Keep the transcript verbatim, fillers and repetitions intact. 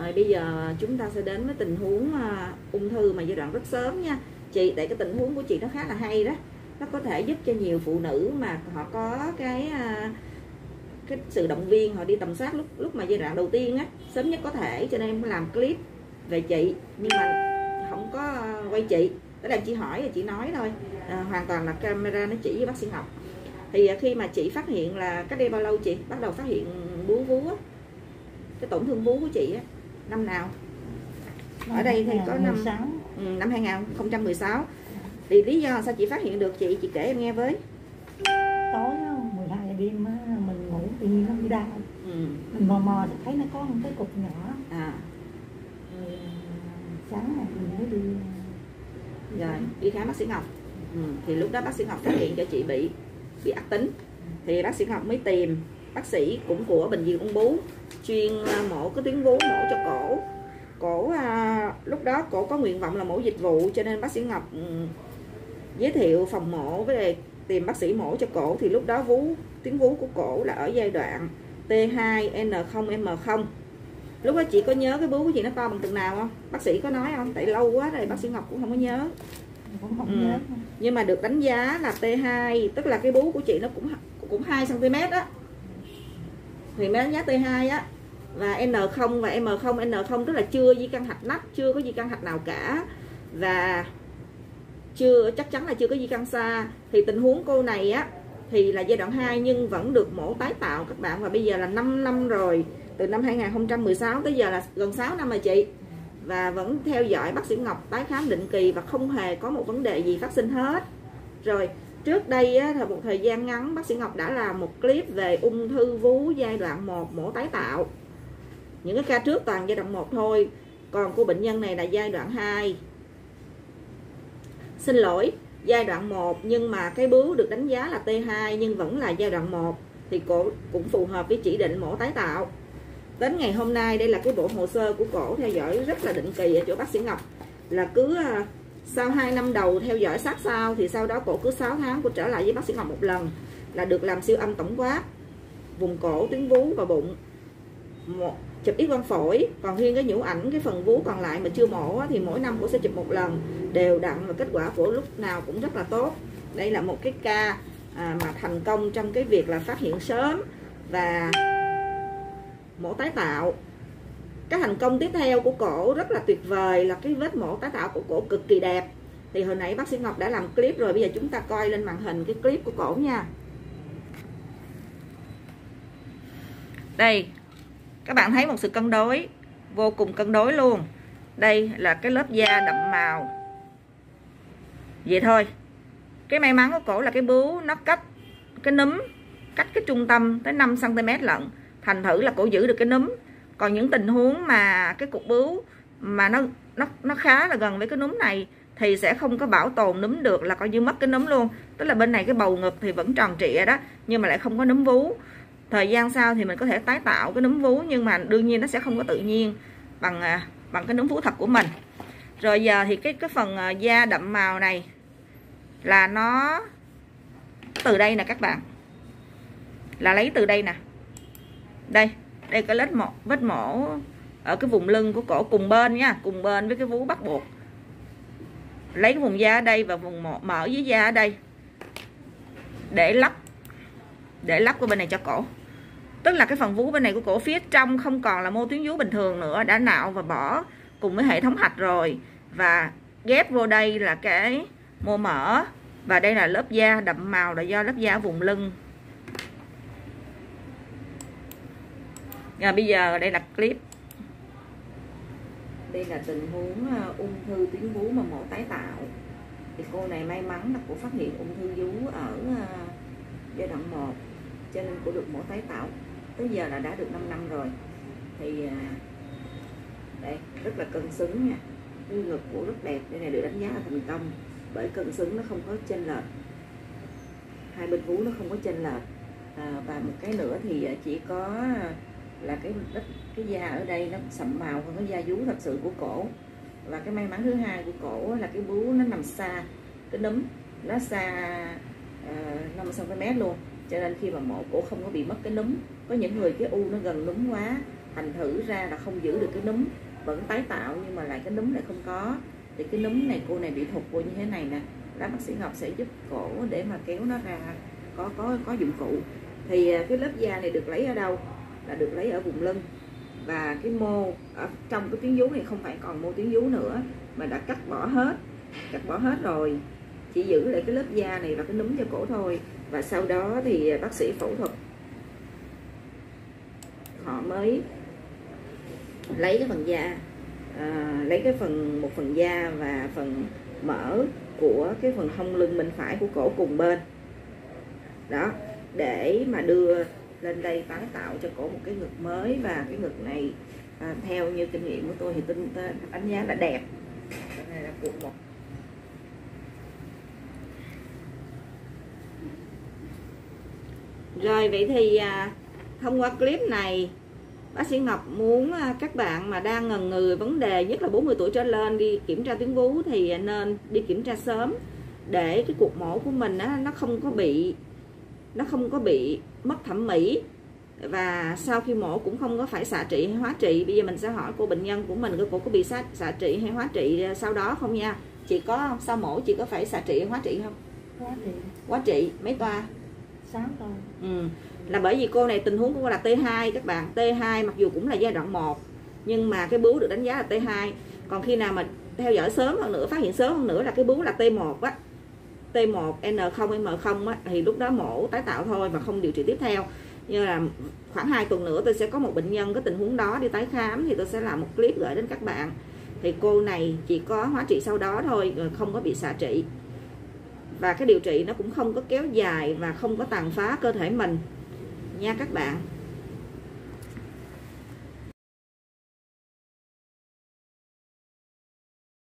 Rồi bây giờ chúng ta sẽ đến với tình huống uh, ung thư mà giai đoạn rất sớm nha chị. Tại cái tình huống của chị nó khá là hay đó, nó có thể giúp cho nhiều phụ nữ mà họ có cái uh, cái sự động viên, họ đi tầm soát lúc lúc mà giai đoạn đầu tiên á, sớm nhất có thể. Cho nên em làm clip về chị nhưng mà không có uh, quay chị, tức là chị hỏi và chị nói thôi, uh, hoàn toàn là camera nó chỉ với bác sĩ Ngọc. Thì uh, khi mà chị phát hiện là cách đây bao lâu chị bắt đầu phát hiện bướu vú á, cái tổn thương vú của chị á, năm nào? Ở đây thì có năm ừ, năm hai nghìn không trăm mười sáu. Thì lý do sao chị phát hiện được chị chị kể em nghe với. Tối mười hai giờ đêm mình ngủ tự nhiên nó bị đau, ừ. Mình mò mò thì thấy nó có một cái cục nhỏ, à. Rồi sáng này mình mới đi rồi đi khám bác sĩ Ngọc, ừ. Thì lúc đó bác sĩ Ngọc phát hiện cho chị bị bị ác tính, thì bác sĩ Ngọc mới tìm bác sĩ cũng của bệnh viện ung bướu chuyên mổ cái tuyến vú, mổ cho cổ. Cổ à, lúc đó cổ có nguyện vọng là mổ dịch vụ, cho nên bác sĩ Ngọc um, giới thiệu phòng mổ với lại tìm bác sĩ mổ cho cổ. Thì lúc đó vú tuyến vú của cổ là ở giai đoạn T hai N không M không. Lúc đó chị có nhớ cái vú của chị nó to bằng từng nào không? Bác sĩ có nói không? Tại lâu quá rồi bác sĩ Ngọc cũng không có nhớ. Cũng không ừ. nhớ. Nhưng mà được đánh giá là T hai, tức là cái vú của chị nó cũng cũng hai xăng ti mét á, thì mới đánh giá T hai á. Và N không và M không, N không tức là chưa di căn hạch nách, chưa có di căn hạch nào cả, và chưa chắc chắn là chưa có di căn xa. Thì tình huống cô này á thì là giai đoạn hai nhưng vẫn được mổ tái tạo các bạn, và bây giờ là năm năm rồi, từ năm hai nghìn không trăm mười sáu tới giờ là gần sáu năm rồi chị, và vẫn theo dõi bác sĩ Ngọc tái khám định kỳ và không hề có một vấn đề gì phát sinh hết. Rồi trước đây á, là một thời gian ngắn bác sĩ Ngọc đã làm một clip về ung thư vú giai đoạn một mổ tái tạo. Những cái ca trước toàn giai đoạn một thôi, còn cô bệnh nhân này là giai đoạn hai. Xin lỗi, giai đoạn một nhưng mà cái bướu được đánh giá là T hai nhưng vẫn là giai đoạn một, thì cổ cũng phù hợp với chỉ định mổ tái tạo. Đến ngày hôm nay đây là cái bộ hồ sơ của cổ theo dõi rất là định kỳ ở chỗ bác sĩ Ngọc, là cứ sau hai năm đầu theo dõi sát sao, thì sau đó cổ cứ sáu tháng cô trở lại với bác sĩ Ngọc một lần, là được làm siêu âm tổng quát vùng cổ, tuyến vú và bụng, một chụp X quang phổi. Còn riêng cái nhũ ảnh, cái phần vú còn lại mà chưa mổ thì mỗi năm cô sẽ chụp một lần đều đặn, và kết quả của lúc nào cũng rất là tốt. Đây là một cái ca à, mà thành công trong cái việc là phát hiện sớm và mổ tái tạo. Cái thành công tiếp theo của cổ rất là tuyệt vời là cái vết mổ tái tạo của cổ cực kỳ đẹp. Thì hồi nãy bác sĩ Ngọc đã làm clip rồi, bây giờ chúng ta coi lên màn hình cái clip của cổ nha. Đây, các bạn thấy một sự cân đối, vô cùng cân đối luôn. Đây là cái lớp da đậm màu vậy thôi. Cái may mắn của cổ là cái bướu nó cách cái núm, cách cái trung tâm tới năm xăng ti mét lận, thành thử là cổ giữ được cái núm. Còn những tình huống mà cái cục bướu mà nó nó nó khá là gần với cái núm này thì sẽ không có bảo tồn núm được, là coi như mất cái núm luôn. Tức là bên này cái bầu ngực thì vẫn tròn trịa đó, nhưng mà lại không có núm vú. Thời gian sau thì mình có thể tái tạo cái núm vú, nhưng mà đương nhiên nó sẽ không có tự nhiên bằng bằng cái núm vú thật của mình. Rồi giờ thì cái cái phần da đậm màu này là nó từ đây nè các bạn, là lấy từ đây nè. Đây, đây cái vết mổ, vết mổ ở cái vùng lưng của cổ cùng bên nha, cùng bên với cái vú bắt buộc. Lấy cái vùng da ở đây và vùng mỡ dưới da ở đây để lắp để lắp qua bên này cho cổ. Tức là cái phần vú bên này của cổ phía trong không còn là mô tuyến vú bình thường nữa, đã nạo và bỏ cùng với hệ thống hạch rồi, và ghép vô đây là cái mô mỡ, và đây là lớp da đậm màu là do lớp da ở vùng lưng. Rồi bây giờ đây là clip. Đây là tình huống ung thư tuyến vú mà mổ tái tạo. Thì cô này may mắn là cô phát hiện ung thư vú ở giai đoạn một, cho nên cô được mổ tái tạo. Tới giờ là đã được năm năm rồi. Thì đây rất là cân xứng nha, cái ngực của rất đẹp. Đây này được đánh giá là thành công bởi cân xứng, nó không có chênh lệch, hai bên vú nó không có chênh lệch. À, và một cái nữa thì chỉ có là cái đất cái da ở đây nó sậm màu hơn cái da vú thật sự của cổ. Và cái may mắn thứ hai của cổ là cái bướu nó nằm xa cái núm, nó xa uh, năm xăng ti mét luôn, cho nên khi mà mổ cổ không có bị mất cái núm. Có những người cái u nó gần núm quá thành thử ra là không giữ được cái núm, vẫn tái tạo nhưng mà lại cái núm lại không có. Thì cái núm này cô này bị thụt vô như thế này nè, đó bác sĩ Ngọc sẽ giúp cổ để mà kéo nó ra, có có có dụng cụ. Thì cái lớp da này được lấy ở đâu? Là được lấy ở vùng lưng, và cái mô ở trong cái tuyến vú này không phải còn mô tuyến vú nữa mà đã cắt bỏ hết, cắt bỏ hết rồi, chỉ giữ lại cái lớp da này và cái núm cho cổ thôi. Và sau đó thì bác sĩ phẫu thuật, họ mới lấy cái phần da, à, lấy cái phần một phần da và phần mỡ của cái phần hông lưng bên phải của cổ cùng bên đó, để mà đưa lên đây tái tạo cho cổ một cái ngực mới. Và cái ngực này à, theo như kinh nghiệm của tôi thì tôi đánh giá là đẹp. Cái này là cuộc một. Rồi vậy thì à, thông qua clip này bác sĩ Ngọc muốn à, các bạn mà đang ngần ngừ vấn đề, nhất là bốn mươi tuổi trở lên đi kiểm tra tuyến vú thì nên đi kiểm tra sớm, để cái cuộc mổ của mình á, nó không có bị nó không có bị mất thẩm mỹ, và sau khi mổ cũng không có phải xạ trị hay hóa trị. Bây giờ mình sẽ hỏi cô bệnh nhân của mình, cô có bị xạ, xạ trị hay hóa trị sau đó không nha. Chị có không? Sau mổ chị có phải xạ trị hay hóa trị không? Hóa trị. Hóa trị mấy toa? sáu toa. Ừ. Là bởi vì cô này tình huống của cô là T hai các bạn. T hai mặc dù cũng là giai đoạn một nhưng mà cái bướu được đánh giá là T hai. Còn khi nào mà theo dõi sớm hơn nữa, phát hiện sớm hơn nữa là cái bướu là T một á, T một N không M không á, thì lúc đó mổ tái tạo thôi và không điều trị tiếp theo. Như là khoảng hai tuần nữa tôi sẽ có một bệnh nhân có tình huống đó đi tái khám, thì tôi sẽ làm một clip gửi đến các bạn. Thì cô này chỉ có hóa trị sau đó thôi, không có bị xạ trị, và cái điều trị nó cũng không có kéo dài và không có tàn phá cơ thể mình nha các bạn.